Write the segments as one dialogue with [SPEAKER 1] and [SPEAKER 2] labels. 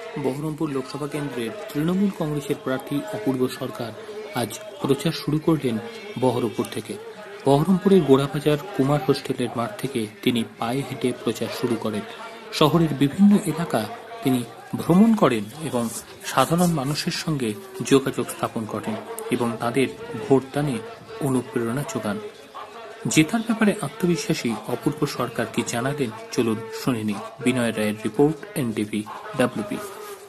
[SPEAKER 1] বহরমপুর লোকসভা কেন্দ্রের তৃণমূল কংগ্রেসের প্রার্থী অপূর্ব সরকার আজ প্রচার শুরু করলেন বহরমপুর থেকে। বহরমপুরের গোড়াবাজার কুমার হোস্টেলের মাঠ থেকে তিনি পায়ে হেঁটে প্রচার শুরু করেন। শহরের বিভিন্ন এলাকা তিনি ভ্রমণ করেন এবং সাধারণ মানুষের সঙ্গে যোগাযোগ স্থাপন করেন এবং তাদের ভোটদানে অনুপ্রেরণা যোগান। জেতার ব্যাপারে আত্মবিশ্বাসী অপূর্ব সরকার কি জানালেন, চলুন শুনে নিই। বিনয় রায়ের রিপোর্ট, এনটিভি ডাব্লিউপি।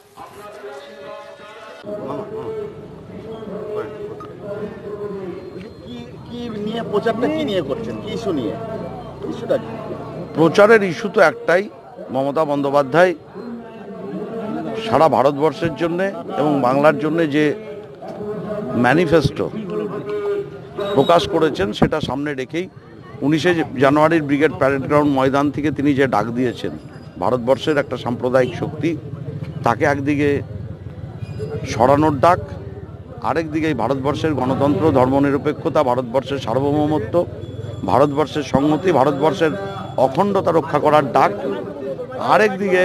[SPEAKER 2] প্রচারের ইস্যু তো একটাই, মমতা বন্দ্যোপাধ্যায় সারা ভারতবর্ষের জন্য এবং বাংলার জন্য যে ম্যানিফেস্টো প্রকাশ করেছেন সেটা সামনে রেখেই 19শে জানুয়ারির ব্রিগেড প্যারেড গ্রাউন্ড ময়দান থেকে তিনি যে ডাক দিয়েছেন ভারতবর্ষের একটা সাম্প্রদায়িক শক্তি তাকে একদিকে সরানোর ডাক, আরেকদিকে ভারতবর্ষের গণতন্ত্র, ধর্মনিরপেক্ষতা, ভারতবর্ষের সার্বভৌমত্ব, ভারতবর্ষের সংহতি, ভারতবর্ষের অখণ্ডতা রক্ষা করার ডাক, আরেকদিকে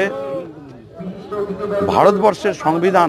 [SPEAKER 2] ভারতবর্ষের সংবিধান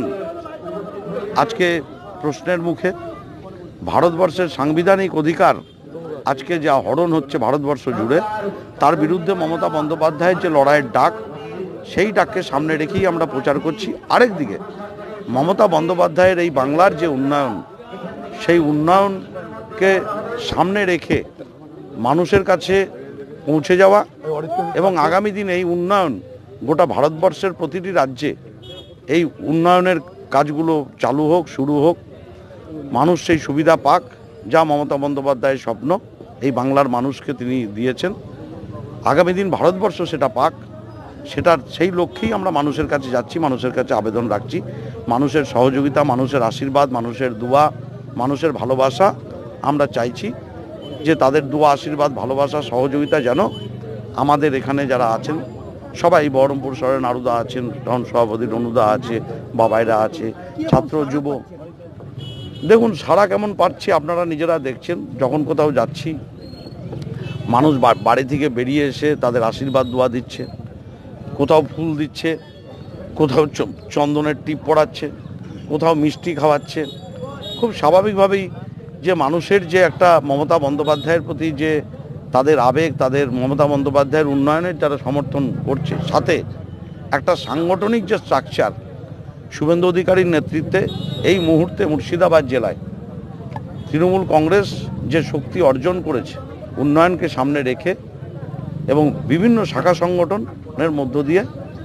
[SPEAKER 2] আজকে প্রশ্নের মুখে, ভারতবর্ষের সাংবিধানিক অধিকার আজকে যা হরণ হচ্ছে ভারতবর্ষ জুড়ে, তার বিরুদ্ধে মমতা বন্দ্যোপাধ্যায়ের যে লড়াইয়ের ডাক, সেই ডাককে সামনে রেখেই আমরা প্রচার করছি। আরেকদিকে মমতা বন্দ্যোপাধ্যায়ের এই বাংলার যে উন্নয়ন, সেই উন্নয়নকে সামনে রেখে মানুষের কাছে পৌঁছে যাওয়া এবং আগামী দিনে এই উন্নয়ন গোটা ভারতবর্ষের প্রতিটি রাজ্যে এই উন্নয়নের কাজগুলো চালু হোক, শুরু হোক, মানুষ সেই সুবিধা পাক যা মমতা বন্দ্যোপাধ্যায়ের স্বপ্ন এই বাংলার মানুষকে তিনি দিয়েছেন। আগামী দিন ভারতবর্ষ সেটা পাক, সেই লক্ষ্যেই আমরা মানুষের কাছে যাচ্ছি, মানুষের কাছে আবেদন রাখছি। মানুষের সহযোগিতা, মানুষের আশীর্বাদ, মানুষের দোয়া, মানুষের ভালোবাসা আমরা চাইছি যে তাদের দোয়া, আশীর্বাদ, ভালোবাসা, সহযোগিতা যেন আমাদের এখানে যারা আছেন সবাই, বহরমপুর শহরে নারুদা আছেন, টাউন সভাপতি রনুদা আছে, বাবাইরা আছে, ছাত্র যুব, দেখুন সারা কেমন পাচ্ছি আপনারা নিজেরা দেখছেন। যখন কোথাও যাচ্ছি মানুষ বাড়ি থেকে বেরিয়ে এসে তাদের আশীর্বাদ দোয়া দিচ্ছে, কোথাও ফুল দিচ্ছে, কোথাও চন্দনের টিপ পড়াচ্ছে, কোথাও মিষ্টি খাওয়াচ্ছে। খুব স্বাভাবিকভাবেই যে মানুষের যে একটা মমতা বন্দ্যোপাধ্যায়ের প্রতি যে তাদের আবেগ, তাদের মমতা বন্দ্যোপাধ্যায়ের উন্নয়নের যারা সমর্থন করছে, সাথে একটা সাংগঠনিক যে স্ট্রাকচার শুভেন্দু অধিকারীর নেতৃত্বে এই মুহূর্তে মুর্শিদাবাদ জেলায় তৃণমূল কংগ্রেস যে শক্তি অর্জন করেছে উন্নয়নকে সামনে রেখে এবং বিভিন্ন শাখা সংগঠনের মধ্য দিয়ে,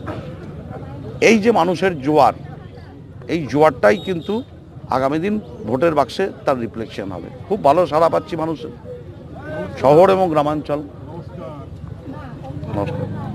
[SPEAKER 2] এই যে মানুষের জোয়ার, এই জোয়ারটাই কিন্তু আগামী দিন ভোটের বাক্সে তার রিফ্লেকশন হবে। খুব ভালো সাড়া পাচ্ছি মানুষের, শহর এবং গ্রামাঞ্চল। নমস্কার।